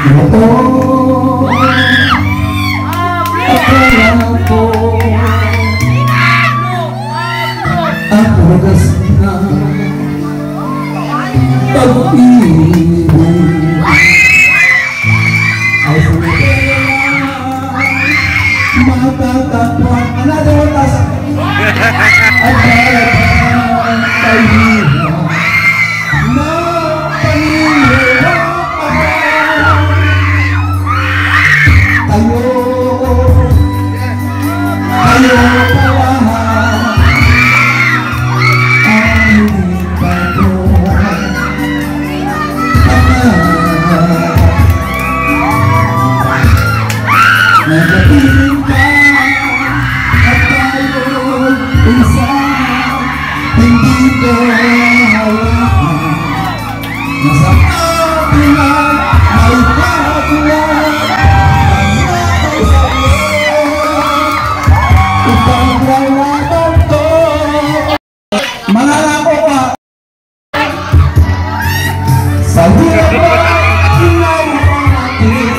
Ito akala ko ang wagas na pag-ibig ay matatapon another task at parang tayo na nagdating ka at tayo isa hindi ko hawakan nasa ating ay patulang ang nakasayo upang lalaban ko mangalako ka sa hirap mo inawan natin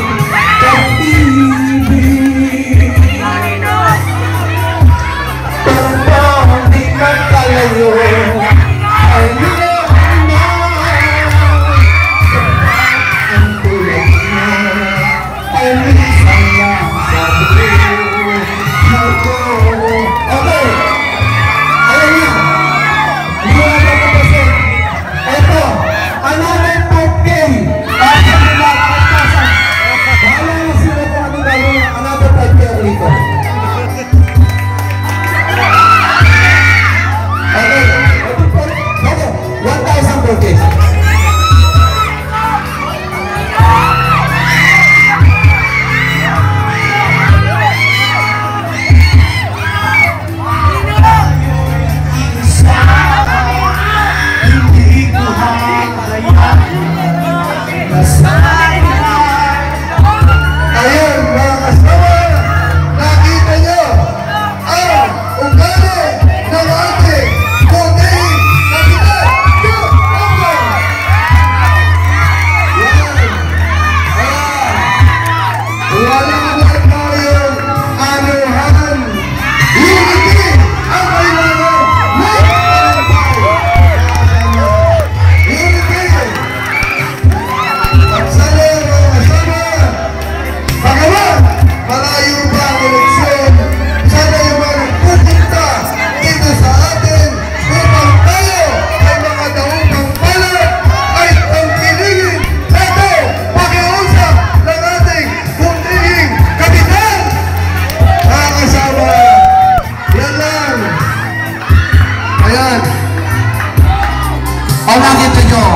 o nakita nyo,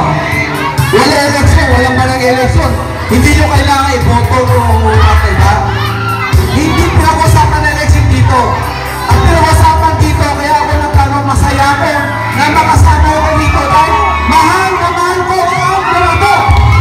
wala eleksyon, walang malang eleksyon. Hindi nyo kailangan iboto o natin, ha? Hindi pinag-usapan na eleksyon dito. Ang pinag-usapan dito, kaya ako nagtanong masaya ko na makasama ko dito dahil mahal ko ang perato.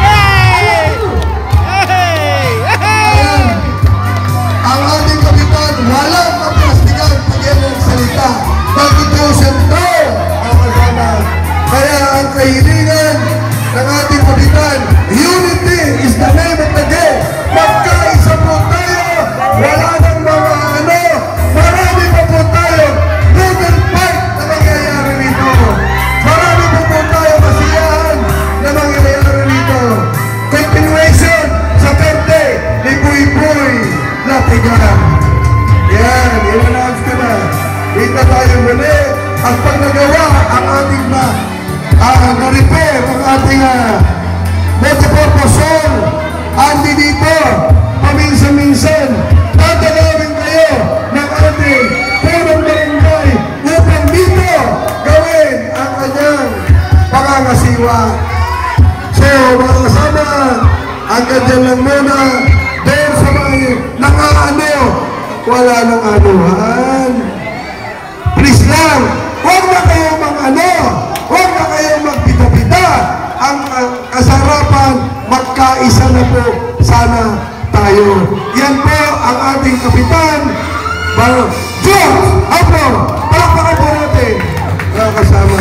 Ang ating kapitan, walang kaplastikan pag yan ang salita. Bakit yung sentro ang kasama? Kaya ang kahilingan ng ating kapitan, unity is the name of the game. Magkaisa po tayo, wala nang mga marami pa po tayo. Brutal fight na mangyayari rito. Marami pa po tayo kasiyahan na mangyayari rito. Continuation sa birthday ni Buy-Buy Latigan. Yan, i-announce ko na. Kita tayo muli at pag nagawa ang ating na-repair ang ating multipurpose hall, andi dito paminsan-minsan tatalawin kayo ng ating punong barangay upang dito gawin ang kanyang pangangasiwa. So mga kasama, hanggang dyan lang muna dahil sa mga nang-aano, wala nang anuhan. Please lang, huwag na kayong huwag na kayong magpita-pita. Ang kasarapan, magkaisa na po sana tayo. Yan po ang ating kapitan. George Apro, palakpakan po natin mga kasama.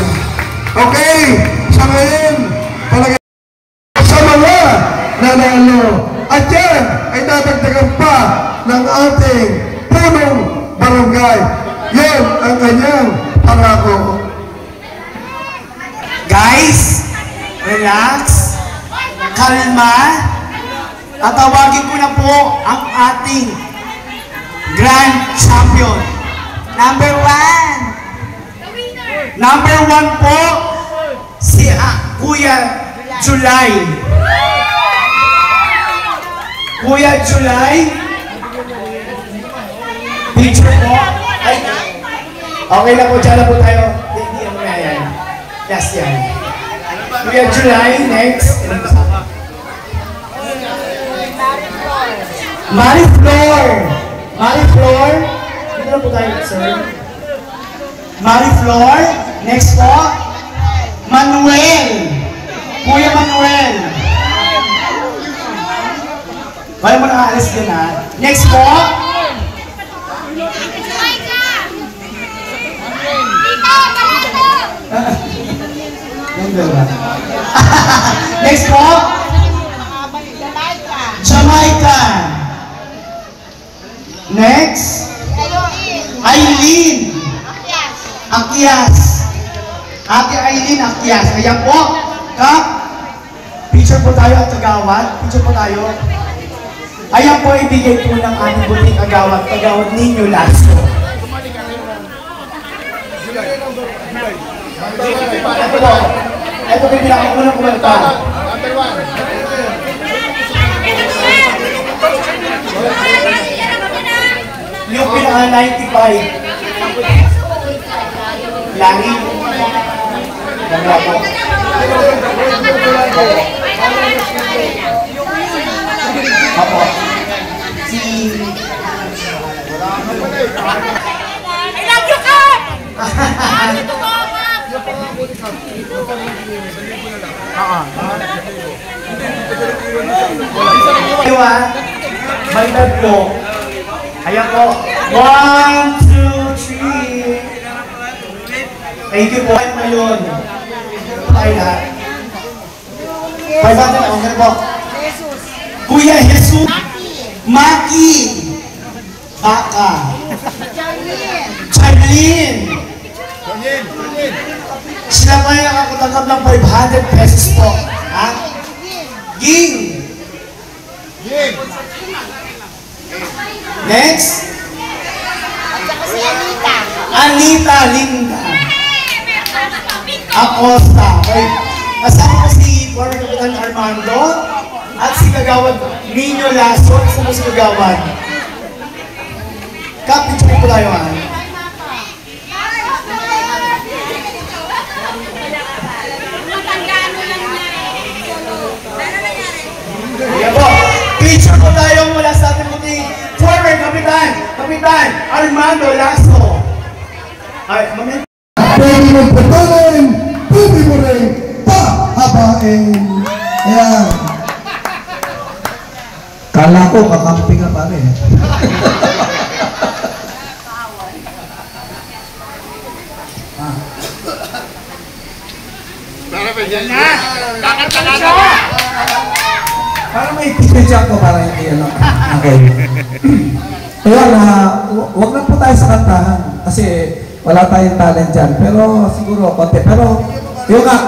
Okay, sa ngayon, talaga sa mga nanalo ng ating punong barangay. Yan ang kanyang pangako. Guys, relax, kalma, at tawagin ko na po ang ating Grand Champion. Number 1. Number 1 po, si Kuya July. Kuya July. Picture po. Ay, okay na po, dyan na po tayo. Hindi, ano nga yan. Yes, yan. Kuya July, next. Marie Flor. Marie Flor. Dito na po tayo, sir. Marie Flor. Next po. Manuel. Kuya Manuel. Wala mo nakaalis din ha. Next po. Next po. Jamaica. Next. Aileen. Akyas. Ate Aileen Akyas. Ayan po. Kap. Picture po tayo at kagawad. Picture po tayo. Ayan po ibigay po ng aming buting agawad. Kagawad ninyo Lasso. Ito po. Ito po yung pinakaunang kumanta. Yung pinaka 95. Lagi. Ganda po. Apo. Si... I love you, Kap! Diba? May tatlo. Ayan po. 1, 2, 3. Thank you po. Ngayon. Ay lahat. 500. Okay po. Kuya Jesus. Maki. Baka. Charlene. Sila pa yung nakakatanggap ng 500 pesos po. Ha? Ging. Next. Anita Linda. Acosta. Okay. Kasama ko si former Kapitan Armando at si Kagawad Nino Lasso. Isa mo si Kagawad. Kapit ko tayo ha. Ayan po. Picture po tayo mula sa ating puting former Kapitan Armando Lasso. Ay, mamaya. Pwede mong patuloy, pwede mo rin pahabain. Ayan. Kala ko, kakampi ka pa rin. Para may picture ko para hindi ano. Okay. Ayan, wag lang po tayo sa kantahan kasi wala tayong talent dyan. Pero siguro konti. Pero yun nga,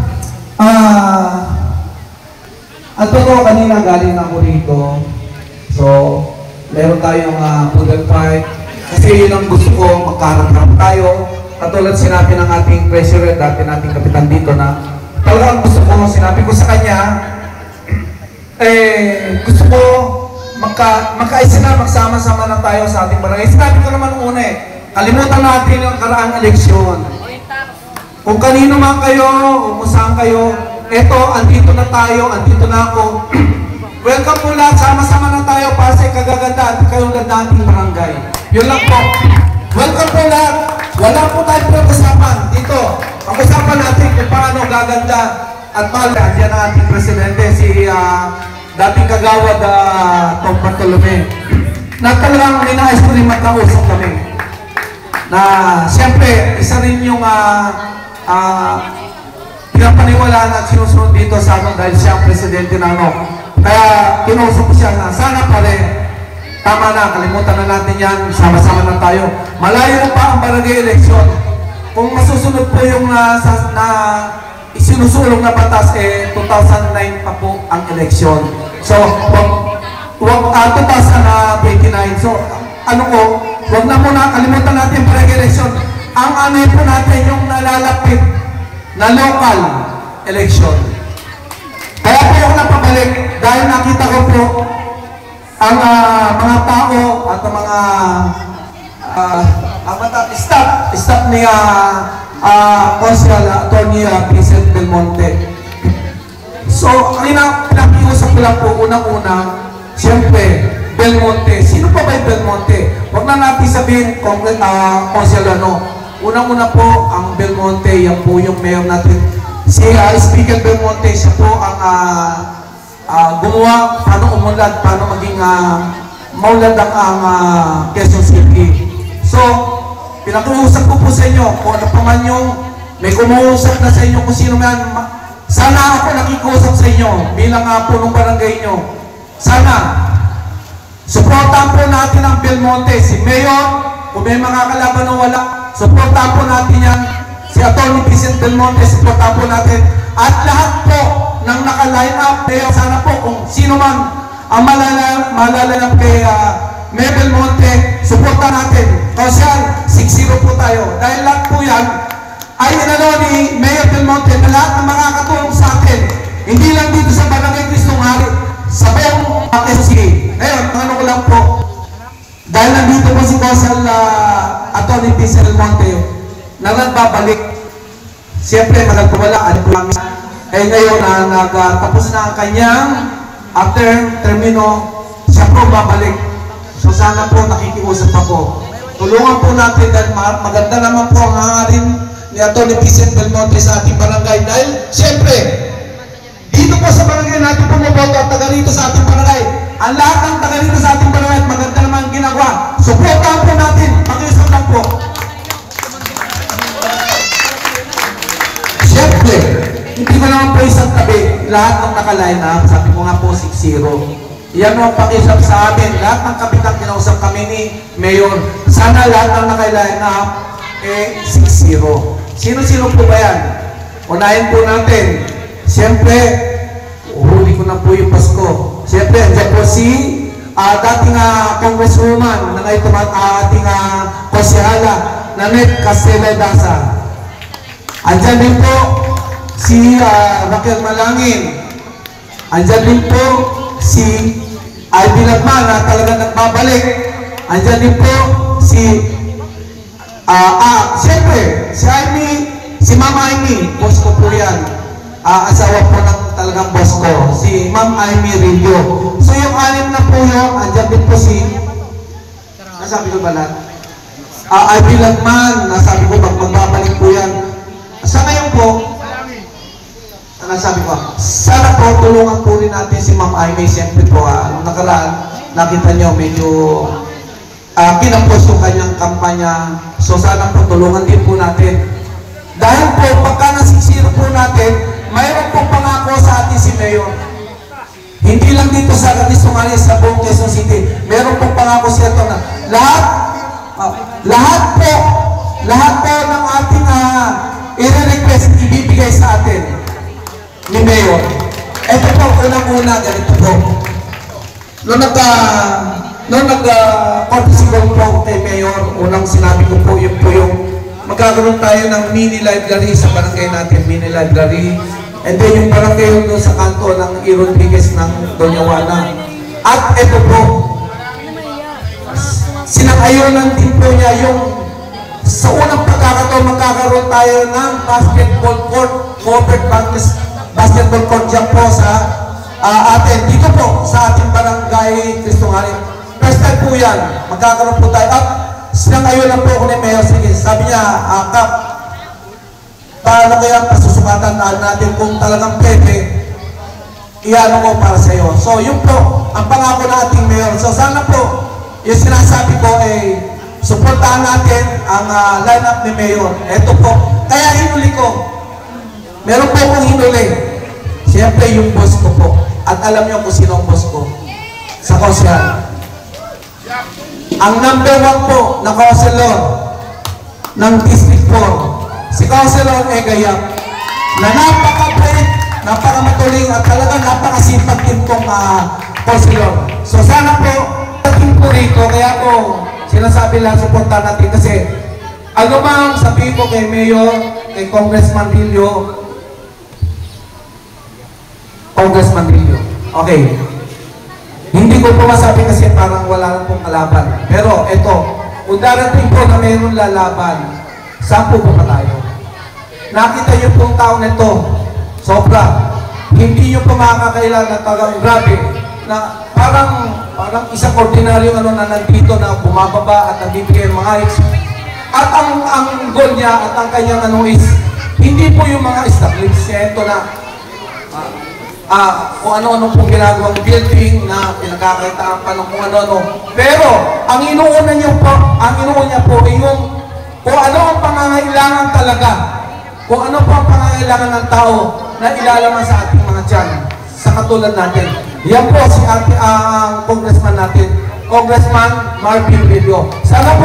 at totoo kanina galing ako rito. So, meron tayong poodle fight. Kasi yun ang gusto ko, magkaharap tayo. Katulad sinabi ng ating treasurer, dati nating kapitan dito na talagang gusto ko, sinabi ko sa kanya, gusto ko magkaisa na, magsama-sama na tayo sa ating barangay. Sinabi ko naman una kalimutan natin yung karaang eleksyon. Kung kanino man kayo, o kung saan kayo, eto, andito na tayo, andito na ako. Welcome po lahat, sama-sama na tayo para sa ikagaganda at ikayungan nating barangay. Yun lang po. Welcome po lahat. Wala po tayo pag-usapan dito. Pag-usapan natin kung paano gaganda at mahal. Diyan ang ating presidente, si dating kagawad Tom Bartolome. Na talagang ninais ko rin makausap kami. Na siyempre, isa rin yung pinapaniwalaan at sinusunod dito sa akin dahil siya ang presidente na ano. Kaya kinusap ko siya na sana pa rin Tama na, kalimutan na natin yan. Sama-sama na tayo. Malayo pa ang barangay election. Kung masusunod po yung isinusulong na batas, 2009 pa po ang election. So, 2029. So, wag na muna, kalimutan natin yung barangay election. Ang po natin yung nalalapit na local election. Kaya po yung napabalik dahil nakita ko po ang mga tao at ang mga staff ni Consul Attorney Vincent Belmonte. So, pinakiusap ko lang po unang-una, siyempre, Belmonte. Sino pa ba yung Belmonte? Huwag na natin sabihin, Consul unang-una po, ang Belmonte, yan po yung mayor natin. Si Speaker Belmonte, siya po ang gumawa, paano umunlad, paano maging maulad ang Quezon City. So, pinakiusap ko po sa inyo, kung ano pa man yung may kumuusap na sa inyo, kung sino man, sana ako nakikusap sa inyo bilang punong barangay nyo. Sana, supportan po natin ang Belmonte, si Mayor, kung may mga kalaban o wala, supportan po natin yan. Si Atty. Vincent Belmonte, supportan po natin. At lahat po ng naka-line up, sana po kung sino man ang malalanap kay Mayor Belmonte, supportan natin. Kausyal, 6-0 po tayo. Dahil lahat po yan ay ni Mayor Belmonte na lahat ng makakatulong sa atin. Hindi lang dito sa Barangay Cristong Hari, sa bayang Quezon City. Ngayon, ano ko lang po, dahil nandito po si Consul Atty. Vincent Belmonte na nagbabalik. Siyempre, magagpawala, promise. Ngayon, nagtapos na ang kanyang termino, siya po babalik. So sana po nakikiusap ako. Tulungan po natin dahil maganda naman po ang hangarin ni Atty. Vincent Belmonte sa ating barangay. Dahil, siyempre, dito po sa barangay natin pumaboto at taga rito sa ating barangay. Ang lahat ng taga rito sa ating barangay at maganda naman ang ginagawa. Supportahan po natin. Pakiusap lang po. Siyempre, hindi ko naman po isang tabi. Lahat ng naka-line up, sabi ko nga po 6-0. Yan ang pakiusap sa amin. Lahat ng kapitang kinausap kami ni Mayor. Sana lahat ng naka-line up, 6-0. Sino-sino po ba yan? Unahin po natin. Siyempre, huli ko na po yung Pasko. Siyempre, andyan po si dating congresswoman na ngayon ating konsehala, Nanette Castella Daza. Andyan din po si Raquel Malangin. Andyan din po si Ivy Lagman na talagang nagbabalik. Andyan din po si siyempre, si Mama Amy, boss ko po yan. Asawa po ng talagang boss ko, si Ma'am Amy Rillo. So yung anim na po yun, andyan din po si, nasabi ko ba lahat? Ivy Lagman, nasabi ko magbabalik po yan. Sa ngayon po, nasabi ko, sana po tulungan po rin natin si Ma'am Amy. Siyempre po, nung nakaraan, nakita nyo medyo kinapost yung kanyang kampanya. So sana po tulungan din po natin. Dahil po, pagka nasisiro po natin, mayroon po pangako sa atin si Mayor. Hindi lang dito sa Cristong Hari, sa buong Quezon City. Mayroon po pangako siya ito na lahat po ng ating i-request, ibibigay sa atin ni Mayor. Ito po, unang-una, ganito po. Noong nag-courtesy call po kay Mayor, unang sinabi ko po, yun po yung magkakaroon tayo ng mini library sa barangay natin, mini library. And then yung barangay yun doon sa kanto ng E. Rodriguez ng Doña Juana. At ito po, sinang-ayonan din po niya yung sa unang pagkakataon magkakaroon tayo ng basketball court, covered basketball court dyan po sa atin. Dito po sa ating barangay Cristong Hari. First time po yan, magkakaroon po tayo. At sinang-ayonan po ako ni Mayor. Sige, sabi niya, Kap, paano kaya pasusukatan natin kung talagang pwede, iano ko para sa iyo. So, yun po, ang pangako na ating Mayor. So, sana po, yung sinasabi ko ay suportahan natin ang lineup ni Mayor. Ito po. Kaya hinuli ko. Meron po akong hinuli. Siyempre yung boss ko po. At alam niyo kung sino ang boss ko. Sa Kosyan. ang number 1 po na councilor ng District 4, si Councilor Egayap, na napaka-bait, napaka-matuling at talagang napakasipag din pong councilor. So sana po, ating po rito, kaya po sinasabi lang, supportan natin kasi ano bang sabihin ko kay Mayor, kay Congressman Rillo, okay. Hindi ko po masabi kasi parang wala lang pong kalaban. Pero ito, kung darating po na mayroong lalaban, saan po pa tayo? Nakita niyo pong tao nito, sobra. Hindi niyo po makakailan na tagang grabe, na parang isang ordinaryong na nandito na bumababa at nagbibigay ng mga hikes. At ang goal niya at ang kanyang is, hindi po yung mga establishmento na kung ano-ano pong ginagawang building na pinagkakaitaan pa ng kung ano-ano. Pero, ang inuuna niya po ay yung kung ano ang pangangailangan talaga. Kung ano po ang pangangailangan ng tao na ilalaman sa ating mga tiyan, sa katulad natin. Yan po si ang congressman natin, Congressman Marvin Villo. Sana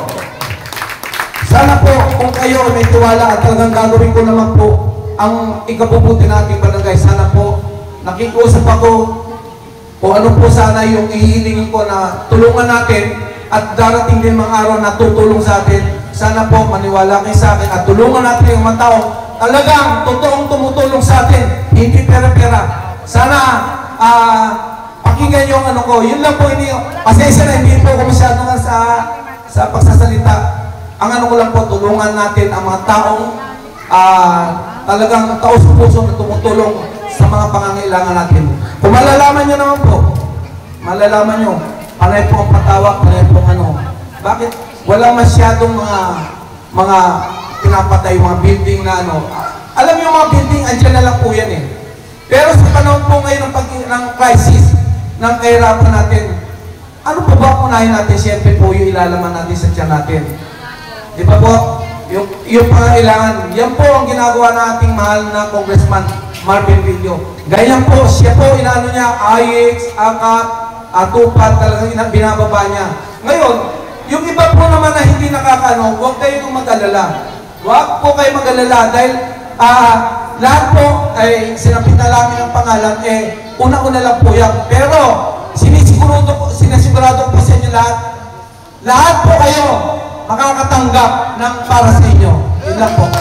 po, kung kayo may tiwala at talagang gagawin ko naman po ang ikabubuti nating barangay, sana po nakikusap ako kung ano po sana yung ihilingin ko na tulungan natin at darating din mga araw na tutulong sa atin. Sana po maniwala kayo sa akin at tulungan natin yung mga tao talagang totoong tumutulong sa atin, hindi pera-pera. Sana pakinggan yung ano ko, yun lang po, pasensya na, hindi po ko masyado nga sa pagsasalita. Ang ano ko lang po, tulungan natin ang mga taong talagang taos-puso na tumutulong sa mga pangangailangan natin. Kung malalaman nyo naman po, malalaman nyo, panay po ang patawag, panay po ang bakit walang masyadong mga pinapatay, mga building na alam nyo mga building, andyan na lang po yan eh. Pero sa panahon po ngayon ng crisis, ng kahirapan natin, ano po ba unahin natin? Siyempre po yung ilalaman natin sa tiyan natin. Di ba po? Yung pangangailangan, yan po ang ginagawa na ating mahal na Congressman Marvin Villo. Ganyan po, siya po, inaano niya, IX, AKAP, ATUPAD, talagang binababa niya. Ngayon, yung iba po naman na hindi nakakano, huwag kayong mag-alala. Huwag po kayo mag-alala dahil lahat po ay sinapit na namin ang pangalan, una-una lang po yan. Pero, sinisigurado po sa inyo lahat po kayo makakatanggap ng para sa inyo. Yun lang po.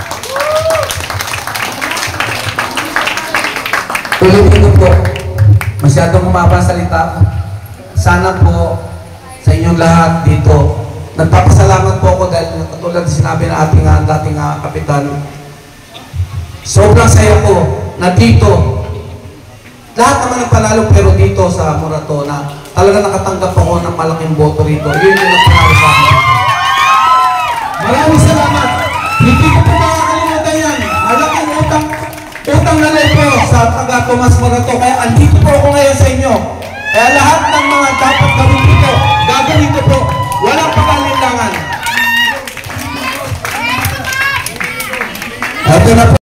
Tuloy-tuloy po, masyadong humaba ang salita. Sana po sa inyong lahat dito, nagpapasalamat po ako dahil katulad sinabi ng ating dating kapitan, sobrang saya ko na dito, lahat naman nagpanalo pero dito sa Morato na talaga nakatanggap ako ng malaking boto rito. Yun yung nagpanalo sa akin. Maraming salamat. Hindi ko po makakalimutan yan. Malaking utang na loob po sa taga Tomas Morato. Kaya andito po ako ngayon sa inyo. Kaya lahat ng mga dapat gawin dito, gagawin ko po. Walang pag-alinlangan. Ito na po.